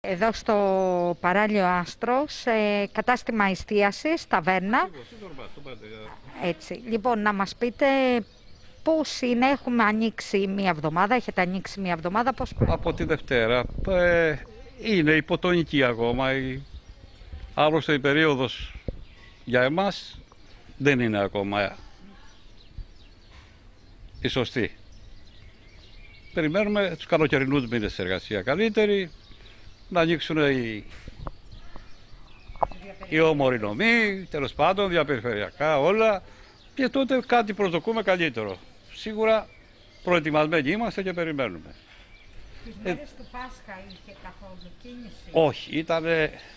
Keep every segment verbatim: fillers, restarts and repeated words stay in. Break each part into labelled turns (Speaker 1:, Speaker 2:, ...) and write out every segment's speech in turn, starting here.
Speaker 1: Εδώ στο παράλιο Άστρος, ε, κατάστημα εστίασης, ταβέρνα. Έτσι. Λοιπόν, να μας πείτε πώς είναι, έχουμε ανοίξει μία εβδομάδα, έχετε ανοίξει μία εβδομάδα, πώς πάει?
Speaker 2: Από τη Δευτέρα. Ε, είναι υποτονική ακόμα. Η... Άλλωστε η περίοδος για εμάς δεν είναι ακόμα η σωστή. Περιμένουμε τους καλοκαιρινούς μήνες της εργασία καλύτερη, να ανοίξουν οι, οι όμοροι νομοί, τέλος πάντων, διαπεριφερειακά όλα, και τότε κάτι προσδοκούμε καλύτερο. Σίγουρα προετοιμασμένοι είμαστε και περιμένουμε.
Speaker 1: Τις μέρες ε, του Πάσχα είχε καθόλου κίνηση?
Speaker 2: Όχι, ήταν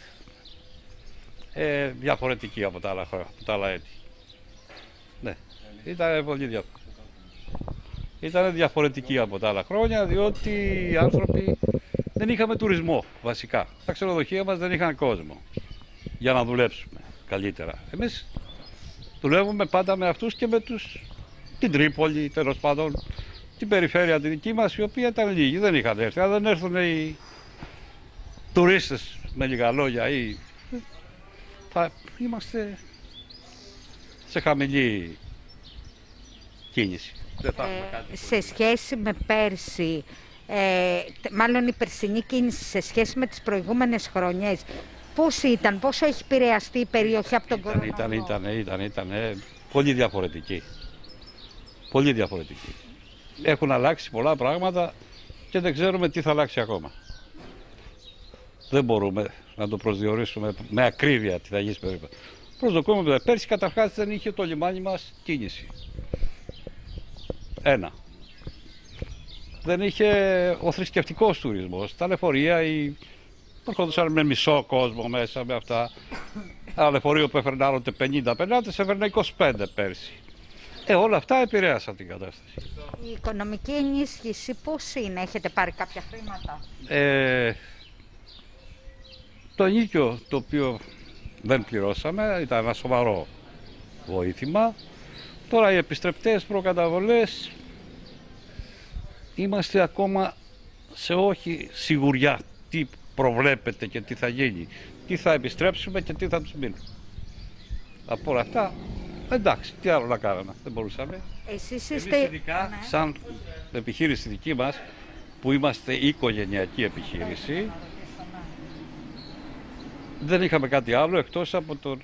Speaker 2: ε, διαφορετική από τα άλλα, από τα άλλα έτη. Ναι, ήταν πολύ διαφορετική. Ήταν διαφορετική από τα άλλα χρόνια, διότι οι άνθρωποι δεν είχαμε τουρισμό βασικά. Τα ξενοδοχεία μας δεν είχαν κόσμο για να δουλέψουμε καλύτερα. Εμείς δουλεύουμε πάντα με αυτούς και με τους, την Τρίπολη, τέλος πάντων, την περιφέρεια τη δική μας, η οποία ήταν λίγοι, δεν είχαν έρθει. Αν δεν έρθουν οι τουρίστες με λίγα λόγια, ή θα είμαστε σε χαμηλή κίνηση. Δεν θα έχουμε κάτι.
Speaker 1: Ε, σε σχέση με πέρσι, ε, μάλλον η περσινή κίνηση σε σχέση με τις προηγούμενες χρονιές, πώς ήταν, πόσο έχει επηρεαστεί η περιοχή από τον κορονοϊό?
Speaker 2: Ήταν, ήταν, ήταν, ήταν ε, πολύ διαφορετική. Πολύ διαφορετική. Έχουν αλλάξει πολλά πράγματα και δεν ξέρουμε τι θα αλλάξει ακόμα. Δεν μπορούμε να το προσδιορίσουμε με ακρίβεια τι θα γίνει περίπου. Προσδοκούμε, πέρσι καταρχάς δεν είχε το λιμάνι μας κίνηση. Ένα. Δεν είχε ο θρησκευτικός τουρισμός, τα λεωφορεία, οι... προχωρούσαν με μισό κόσμο μέσα με αυτά. Ένα λεωφορείο που έφερνε άλλοτε πενήντα πελάτες έφερνε είκοσι πέντε πέρσι. Ε, όλα αυτά επηρέασαν την κατάσταση.
Speaker 1: Η οικονομική ενίσχυση πώς είναι, έχετε πάρει κάποια χρήματα?
Speaker 2: Ε, το ενίκιο το οποίο δεν πληρώσαμε ήταν ένα σοβαρό βοήθημα. Τώρα οι επιστρεπτές προκαταβολές είμαστε ακόμα σε όχι σιγουριά τι προβλέπεται και τι θα γίνει, τι θα επιστρέψουμε και τι θα τους μείνουν. Από όλα αυτά, εντάξει, τι άλλο να κάναμε, δεν μπορούσαμε.
Speaker 1: Εσείς
Speaker 2: Εμείς
Speaker 1: είστε...
Speaker 2: ειδικά,
Speaker 1: ναι.
Speaker 2: σαν επιχείρηση δική μας, που είμαστε οικογενειακή επιχείρηση, δεν είχαμε κάτι άλλο εκτός από τον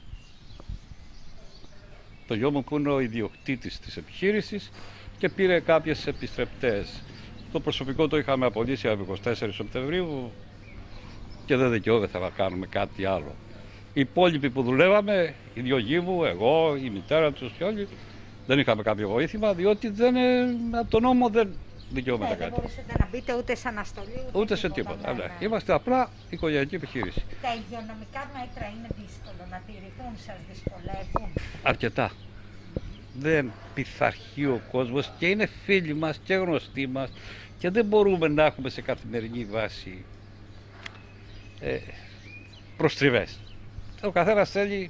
Speaker 2: το γιο μου που είναι ο ιδιοκτήτης της επιχείρησης και πήρε κάποιες επιστρεπτές. Το προσωπικό το είχαμε απολύσει από είκοσι τέσσερις Σεπτεμβρίου και δεν δικαιώθηκα να κάνουμε κάτι άλλο. Οι υπόλοιποι που δουλεύαμε, οι δυο γη μου, εγώ, η μητέρα τους και όλοι, δεν είχαμε κάποιο βοήθημα, διότι δεν, από τον νόμο δεν δικαιώμετα
Speaker 1: ναι,
Speaker 2: κάτι.
Speaker 1: Δεν μπορούσατε να μπείτε ούτε σε αναστολή, ούτε,
Speaker 2: ούτε σε τίποτα.
Speaker 1: Ναι,
Speaker 2: ναι.
Speaker 1: ναι.
Speaker 2: Είμαστε απλά οικογενειακή επιχείρηση.
Speaker 1: Τα υγειονομικά μέτρα είναι δύσκολο να τηρηθούν, σας δυσκολεύουν?
Speaker 2: Αρκετά. Δεν πειθαρχεί ο κόσμος και είναι φίλοι μας και γνωστοί μας και δεν μπορούμε να έχουμε σε καθημερινή βάση ε, προστριβές. Ο καθένας θέλει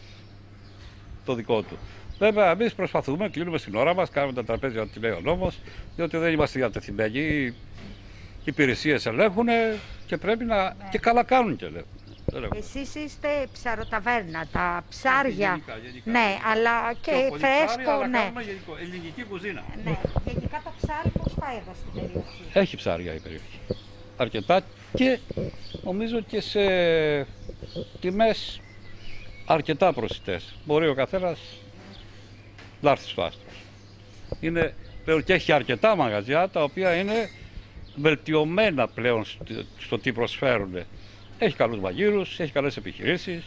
Speaker 2: το δικό του. Βέβαια, εμείς προσπαθούμε, κλείνουμε στην ώρα μας, κάνουμε τα τραπέζια ό,τι λέει ο νόμος, διότι δεν είμαστε διατεθειμένοι. Οι υπηρεσίες ελέγχουν και πρέπει να. Ναι. Και καλά κάνουν και ελέγχουν.
Speaker 1: Εσείς είστε ψαροταβέρνα, τα ψάρια.
Speaker 2: Γενικά, γενικά.
Speaker 1: Ναι, αλλά και φρέσκο,
Speaker 2: αλλά
Speaker 1: ναι.
Speaker 2: κάνουμε γενικό, ελληνική κουζίνα.
Speaker 1: Ναι, γενικά το ψάρι πώς πάει εδώ στην περιοχή?
Speaker 2: Έχει ψάρια η περιοχή. Αρκετά και νομίζω και σε τιμές αρκετά προσιτές. Μπορεί ο καθένας να έρθει στο Άστρος. Είναι πλέον και έχει αρκετά μαγαζιά τα οποία είναι βελτιωμένα πλέον στο τι προσφέρουν. Έχει καλούς μαγείρους, έχει καλές επιχειρήσεις,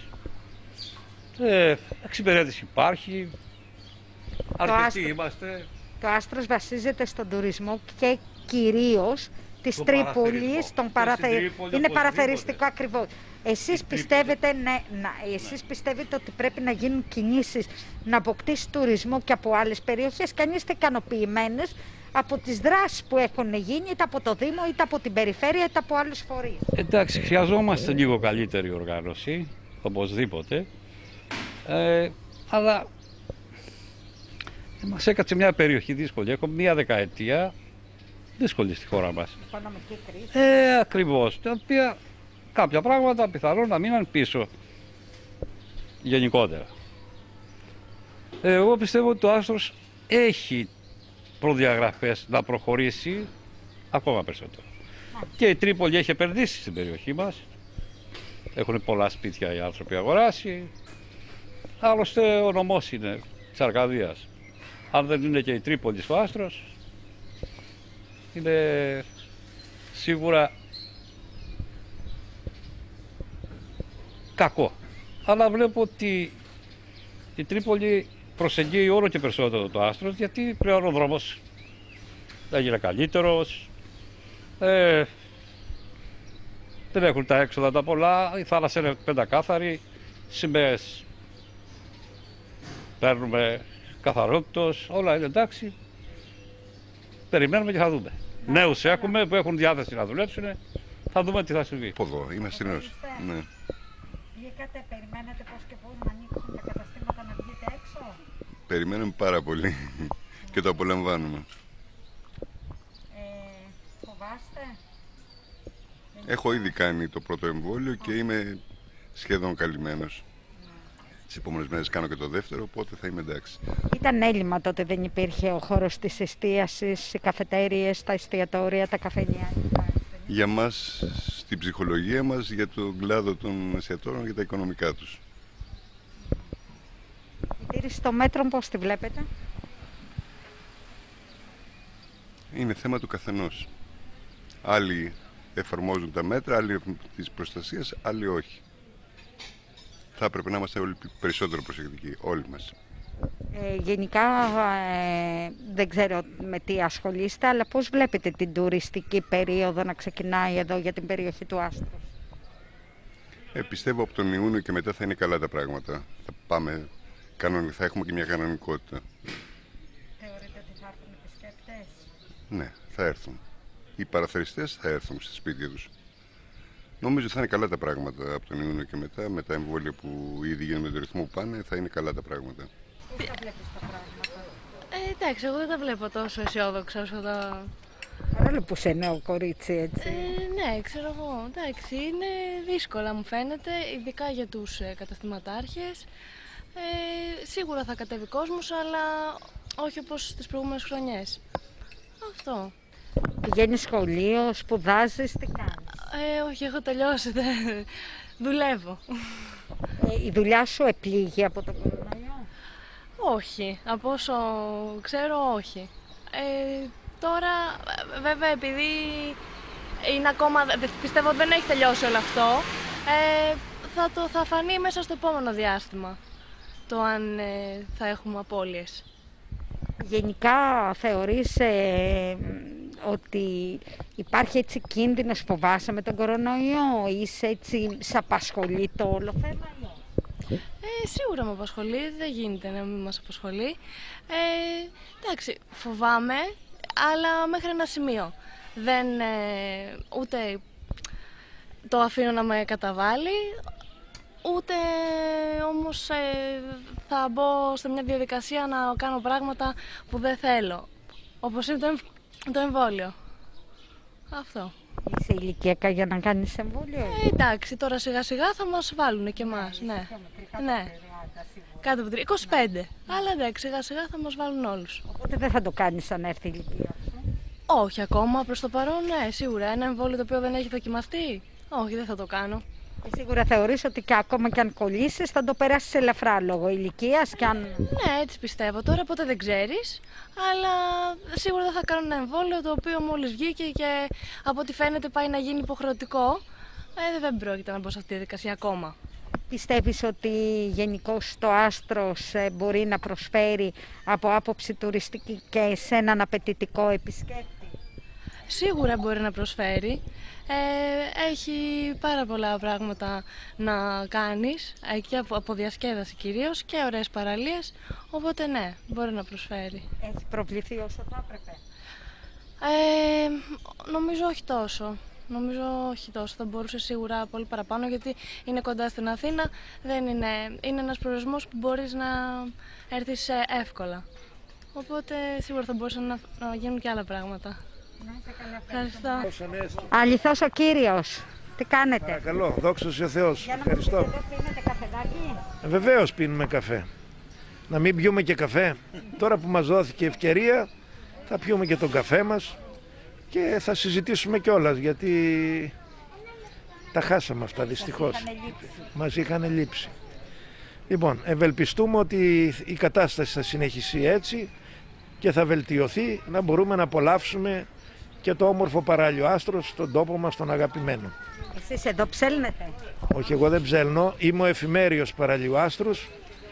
Speaker 2: ε, εξυπηρέτηση υπάρχει, αρκετοί
Speaker 1: άστρο,
Speaker 2: είμαστε.
Speaker 1: Το Άστρος βασίζεται στον τουρισμό και κυρίως της
Speaker 2: Το
Speaker 1: Τρίπολης, τον παραθε... είναι παραθεριστικό
Speaker 2: ακριβώς.
Speaker 1: ακριβώς. Εσείς πιστεύετε, ναι, να, εσείς ναι. πιστεύετε ότι πρέπει να γίνουν κινήσεις να αποκτήσει τουρισμό και από άλλες περιοχές και αν είστε ικανοποιημένες από τις δράσεις που έχουν γίνει είτε από το Δήμο, είτε από την περιφέρεια, είτε από άλλους φορείς?
Speaker 2: Εντάξει, χρειαζόμαστε λίγο καλύτερη οργάνωση, οπωσδήποτε, ε, αλλά μας έκατσε μια περιοχή δύσκολη. Έχω μια δεκαετία δύσκολη στη χώρα μας.
Speaker 1: Οικονομική κρίση.
Speaker 2: Ε, ακριβώς, τα οποία κάποια πράγματα πιθανόν να μείναν πίσω γενικότερα. Εγώ πιστεύω ότι το άστρος έχει προδιαγραφές να προχωρήσει ακόμα περισσότερο. Και η Τρίπολη έχει επενδύσει στην περιοχή μας. Έχουν πολλά σπίτια οι άνθρωποι αγοράσει. Άλλωστε ο νομός είναι της Αρκαδίας. Αν δεν είναι και η Τρίπολη στο άστρος, είναι σίγουρα κακό. Αλλά βλέπω ότι η Τρίπολη προσεγγίζει όλο και περισσότερο το άστρος, γιατί πλέον ο δρόμος έγινε καλύτερος, ε, δεν έχουν τα έξοδα τα πολλά, η θάλασσα είναι πεντακάθαρη, σημαίες παίρνουμε καθαρότητος, όλα είναι εντάξει. Περιμένουμε και θα δούμε. Νέους έχουμε που έχουν διάθεση να δουλέψουν, θα δούμε τι θα συμβεί.
Speaker 3: Από εδώ, είμαστε νέος. Ναι.
Speaker 1: Βγήκατε, περιμένετε πώς και πώς να ανοίξουν τα καταστήματα, να βγείτε έξω?
Speaker 3: Περιμένουμε πάρα πολύ και το απολαμβάνουμε.
Speaker 1: Ε, φοβάστε?
Speaker 3: Έχω ήδη κάνει το πρώτο εμβόλιο και είμαι σχεδόν καλυμμένος. Τις επόμενες μέρες κάνω και το δεύτερο, οπότε θα είμαι εντάξει.
Speaker 1: Ήταν έλλειμμα τότε, δεν υπήρχε ο χώρος της εστίασης, οι καφετέριες, τα εστιατόρια, τα καφενεία?
Speaker 3: Για μας, στην ψυχολογία μας, για τον κλάδο των εστιατόρων, για τα οικονομικά τους.
Speaker 1: Η τήρηση των μέτρων πώς τη βλέπετε?
Speaker 3: Είναι θέμα του καθενός. Άλλοι εφαρμόζουν τα μέτρα, άλλοι της προστασίας, άλλοι όχι. Θα έπρεπε να είμαστε όλοι περισσότερο προσεκτικοί, όλοι μας.
Speaker 1: Ε, γενικά ε, δεν ξέρω με τι ασχολείστε, αλλά πώς βλέπετε την τουριστική περίοδο να ξεκινάει εδώ για την περιοχή του άστρους?
Speaker 3: Ε, πιστεύω από τον Ιούνιο και μετά θα είναι καλά τα πράγματα. Θα πάμε, θα έχουμε και μια κανονικότητα.
Speaker 1: Θεωρείτε ότι θα έρθουν επισκέπτες?
Speaker 3: Ναι, θα έρθουν. Οι παραθεριστές θα έρθουν στη σπίτια τους. Νομίζω θα είναι καλά τα πράγματα από τον Ιούνιο και μετά, με τα εμβόλια που ήδη γίνονται με τον ρυθμό που πάνε, θα είναι καλά τα πράγματα.
Speaker 1: Πώς τα βλέπεις τα πράγματα?
Speaker 4: Ε, εντάξει, εγώ δεν τα βλέπω τόσο αισιόδοξα όσο τα...
Speaker 1: Παρόλο που είσαι νέο κορίτσι, έτσι.
Speaker 4: Ε, ναι, ξέρω εγώ. Εντάξει, είναι δύσκολα μου φαίνεται, ειδικά για τους ε, καταστηματάρχες. Ε, σίγουρα θα κατέβει κόσμος, αλλά όχι όπως τις προηγούμενες χρονιές. Αυτό.
Speaker 1: Πηγαίνεις σχολείο, σπουδάζεις, τι κάνεις?
Speaker 4: Ε, όχι, έχω τελειώσει, δεν... δουλεύω.
Speaker 1: Ε, η δουλειά σου επλήγει από τον κορονοϊό?
Speaker 4: Όχι, από όσο ξέρω όχι. Ε, τώρα βέβαια επειδή είναι ακόμα, πιστεύω ότι δεν έχει τελειώσει όλο αυτό, ε, θα, το, θα φανεί μέσα στο επόμενο διάστημα το αν ε, θα έχουμε απώλειες.
Speaker 1: Γενικά θεωρείς ε, ότι υπάρχει έτσι κίνδυνος, φοβάσαι με τον κορονοϊό, είσαι έτσι, σε απασχολεί το όλο θέμα?
Speaker 4: Ε, σίγουρα με απασχολεί, δεν γίνεται να μην μας απασχολεί. Ε, εντάξει, φοβάμαι, αλλά μέχρι ένα σημείο. Δεν, ε, ούτε το αφήνω να με καταβάλει, ούτε όμως ε, θα μπω σε μια διαδικασία να κάνω πράγματα που δεν θέλω. Όπως είναι το, εμ, το εμβόλιο. Αυτό.
Speaker 1: Είσαι ηλικιακά για να κάνεις εμβόλιο?
Speaker 4: Ε, εντάξει, τώρα σιγά σιγά θα μας βάλουν και εμάς, ναι. Ναι. Κάτω από είκοσι πέντε. Αλλά εντάξει, σιγά σιγά θα μας βάλουν όλους.
Speaker 1: Οπότε δεν θα το κάνεις αν έρθει η ηλικία σου?
Speaker 4: Όχι ακόμα, προς το παρόν, ναι, σίγουρα. Ένα εμβόλιο το οποίο δεν έχει δοκιμαστεί, όχι, δεν θα το κάνω.
Speaker 1: Και σίγουρα θεωρείς ότι και ακόμα και αν κολλήσεις θα το περάσεις ελαφρά λόγω ηλικίας και αν...
Speaker 4: Ναι, έτσι πιστεύω. Τώρα ποτέ δεν ξέρεις, αλλά σίγουρα δεν θα κάνω ένα εμβόλιο το οποίο μόλις βγήκε και από ό,τι φαίνεται πάει να γίνει υποχρεωτικό. Ε, δεν πρόκειται να μπω σε αυτή τη διαδικασία ακόμα.
Speaker 1: Πιστεύεις ότι γενικώς το άστρος μπορεί να προσφέρει από άποψη τουριστική και σε έναν απαιτητικό επισκέπτη?
Speaker 4: Σίγουρα μπορεί να προσφέρει. Ε, έχει πάρα πολλά πράγματα να κάνεις, και από, από διασκέδαση κυρίως και ωραίες παραλίες, οπότε ναι, μπορεί να προσφέρει.
Speaker 1: Έχει προβληθεί όσο θα έπρεπε?
Speaker 4: Ε, νομίζω όχι τόσο. Νομίζω όχι τόσο. Θα μπορούσε σίγουρα πολύ παραπάνω, γιατί είναι κοντά στην Αθήνα. Δεν είναι, είναι ένας προορισμός που μπορείς να έρθεις εύκολα. Οπότε σίγουρα θα μπορούσαν να, να γίνουν και άλλα πράγματα.
Speaker 1: Να είστε καλά.
Speaker 4: Ευχαριστώ.
Speaker 1: Αληθώς ο Κύριος. Τι κάνετε?
Speaker 5: Παρακαλώ, δόξα τω Θεώς.
Speaker 1: Για να
Speaker 5: Ευχαριστώ.
Speaker 1: μας πείτε, εδώ πίνετε καφεδάκι?
Speaker 5: Ε, βεβαίως πίνουμε καφέ. Να μην πιούμε και καφέ. Τώρα που μας δόθηκε ευκαιρία θα πιούμε και τον καφέ μας και θα συζητήσουμε κιόλας, γιατί τα χάσαμε αυτά δυστυχώς. Μας είχαν λείψει. Λοιπόν, ευελπιστούμε ότι η κατάσταση θα συνεχίσει έτσι και θα βελτιωθεί, να μπορούμε να απολαύσουμε και το όμορφο παράλιο άστρο στον τόπο μας τον αγαπημένο.
Speaker 1: Εσείς εδώ ψέλνετε?
Speaker 5: Όχι, εγώ δεν ψέλνω, είμαι ο εφημέριος παραλίου άστρους,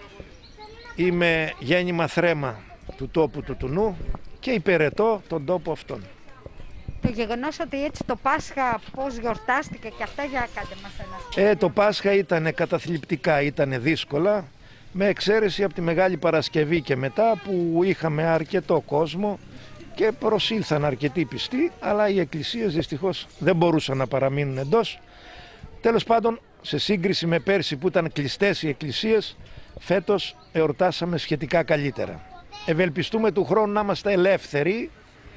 Speaker 5: είμαι γέννημα θρέμα του τόπου του Τουνού και υπηρετώ τον τόπο αυτόν.
Speaker 1: Το γεγονός ότι έτσι το Πάσχα πώς γιορτάστηκε και αυτά, για κάντε μας ένα.
Speaker 5: Ε, το Πάσχα ήταν καταθλιπτικά, ήταν δύσκολα, με εξαίρεση από τη Μεγάλη Παρασκευή και μετά που είχαμε αρκετό κόσμο και προσήλθαν αρκετοί πιστοί, αλλά οι εκκλησίες δυστυχώς δεν μπορούσαν να παραμείνουν εντός. Τέλος πάντων, σε σύγκριση με πέρσι που ήταν κλειστές οι εκκλησίες, φέτος εορτάσαμε σχετικά καλύτερα. Ευελπιστούμε του χρόνου να είμαστε ελεύθεροι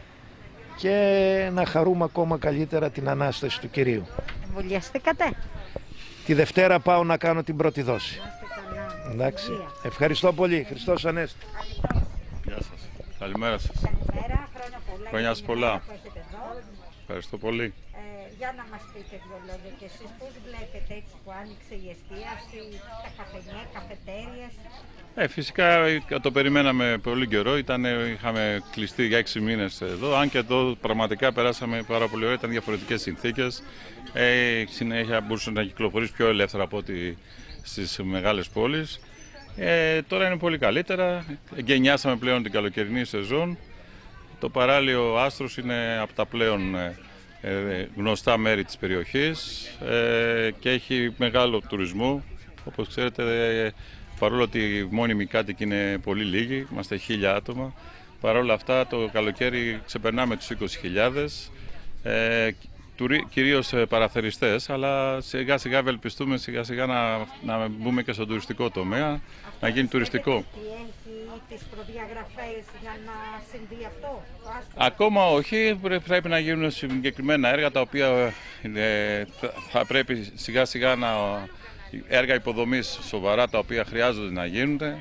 Speaker 5: και να χαρούμε ακόμα καλύτερα την Ανάσταση του Κυρίου.
Speaker 1: Εμβολιαστήκατε?
Speaker 5: Τη Δευτέρα πάω να κάνω την πρώτη δόση. Εντάξει. Ευχαριστώ πολύ. Χριστός Ανέστη.
Speaker 6: Γεια σας. Καλημέρα σας.
Speaker 1: Καλημέρα, χρόνια πολλά.
Speaker 6: Χρόνια σας πολλά.
Speaker 1: Που έχετε εδώ.
Speaker 6: Ευχαριστώ πολύ.
Speaker 1: Ε, για να μας πείτε δύο λόγια και εσείς πώς βλέπετε έτσι που άνοιξε η εστίαση, τα καφενεία, καφετέριες?
Speaker 6: Ε, φυσικά το περιμέναμε πολύ καιρό. Ήταν, είχαμε κλειστεί για έξι μήνες εδώ. Αν και εδώ πραγματικά περάσαμε πάρα πολύ ωραία, ήταν διαφορετικές συνθήκες. Ε, συνέχεια μπορούσε να κυκλοφορήσει πιο ελεύθερα από ό,τι στις μεγάλες πόλεις. Ε, τώρα είναι πολύ καλύτερα. Εγκαινιάσαμε πλέον την καλοκαιρινή σεζόν. Το παράλιο Άστρος είναι από τα πλέον ε, γνωστά μέρη της περιοχής ε, και έχει μεγάλο τουρισμό. Όπως ξέρετε, ε, παρόλο ότι οι μόνιμοι κάτοικοι είναι πολύ λίγοι, είμαστε χίλια άτομα, παρόλα αυτά το καλοκαίρι ξεπερνάμε τους είκοσι χιλιάδες, ε, κυρίως παραθεριστές, αλλά σιγά σιγά ευελπιστούμε σιγά σιγά να, να μπούμε και στον τουριστικό τομέα, αυτό να γίνει τουριστικό.
Speaker 1: Τι έχει τις προδιαγραφές για να συμβεί αυτό?
Speaker 6: Ακόμα όχι, πρέπει να γίνουν συγκεκριμένα έργα τα οποία ε, θα πρέπει σιγά σιγά να... έργα υποδομής σοβαρά τα οποία χρειάζονται να γίνονται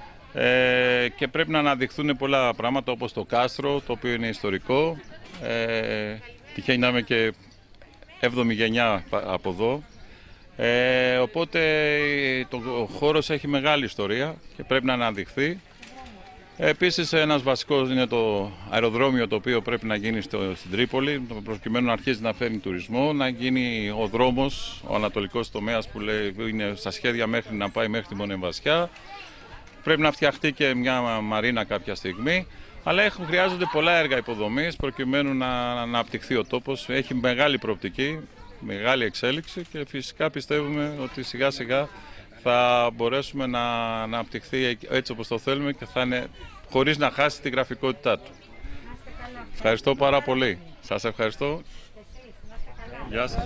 Speaker 6: ε, και πρέπει να αναδειχθούν πολλά πράγματα όπως το κάστρο, το οποίο είναι ιστορικό. Ε, τυχαίνει να είμαι και έβδομη γενιά από εδώ. Ε, οπότε το, ο χώρος έχει μεγάλη ιστορία και πρέπει να αναδειχθεί. Επίσης ένας βασικός είναι το αεροδρόμιο, το οποίο πρέπει να γίνει στο, στην Τρίπολη, προκειμένου να αρχίσει να φέρνει τουρισμό, να γίνει ο δρόμος, ο ανατολικός τομέας που λέει, είναι στα σχέδια μέχρι να πάει μέχρι τη Μονεμβασιά. Πρέπει να φτιαχτεί και μια μαρίνα κάποια στιγμή, αλλά έχουν, χρειάζονται πολλά έργα υποδομής προκειμένου να, να αναπτυχθεί ο τόπος. Έχει μεγάλη προοπτική, μεγάλη εξέλιξη και φυσικά πιστεύουμε ότι σιγά σιγά θα μπορέσουμε να αναπτυχθεί έτσι όπως το θέλουμε και θα είναι χωρίς να χάσει τη γραφικότητά του. Ευχαριστώ πάρα πολύ. Σας ευχαριστώ. Γεια σας.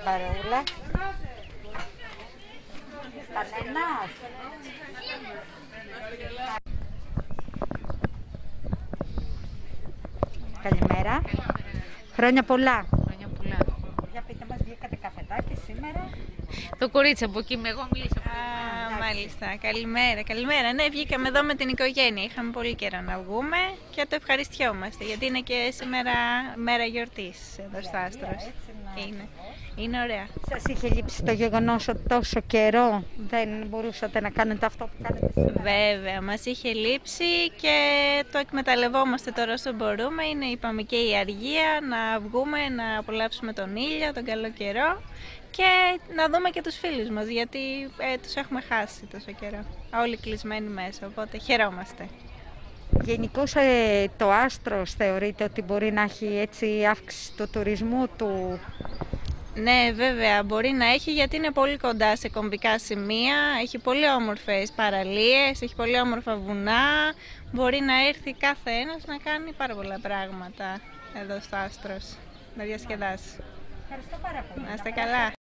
Speaker 1: Καλημέρα. Χρόνια πολλά.
Speaker 7: Χρόνια πολλά.
Speaker 1: Για πείτε μας, βγήκατε καφεδάκι σήμερα?
Speaker 7: Το κορίτσι από εκεί, εγώ μίλησα.
Speaker 8: Α, μάλιστα. Καλημέρα, καλημέρα. Ναι, βγήκαμε εδώ με την οικογένεια. Είχαμε πολύ καιρό να βγούμε και το ευχαριστιόμαστε, γιατί είναι και σήμερα μέρα γιορτής εδώ στο Άστρος. Είναι. Είναι ωραία.
Speaker 1: Σας είχε λείψει το γεγονός ότι τόσο καιρό δεν μπορούσατε να κάνετε αυτό που κάνετε σήμερα?
Speaker 8: Βέβαια, μας είχε λείψει και το εκμεταλλευόμαστε τώρα όσο μπορούμε. Είναι, είπαμε, και η αργία να βγούμε, να απολαύσουμε τον ήλιο, τον καλό καιρό και να δούμε και τους φίλους μας, γιατί ε, τους έχουμε χάσει τόσο καιρό. Όλοι κλεισμένοι μέσα, οπότε χαιρόμαστε.
Speaker 1: Γενικώς ε, το Άστρος θεωρείτε ότι μπορεί να έχει έτσι αύξηση του τουρισμού του?
Speaker 8: Ναι, βέβαια, μπορεί να έχει, γιατί είναι πολύ κοντά σε κομβικά σημεία, έχει πολύ όμορφες παραλίες, έχει πολύ όμορφα βουνά, μπορεί να έρθει κάθε ένας να κάνει πάρα πολλά πράγματα εδώ στο Άστρος, να διασκεδάσει.
Speaker 1: Ευχαριστώ πάρα πολύ.
Speaker 8: Να είστε καλά.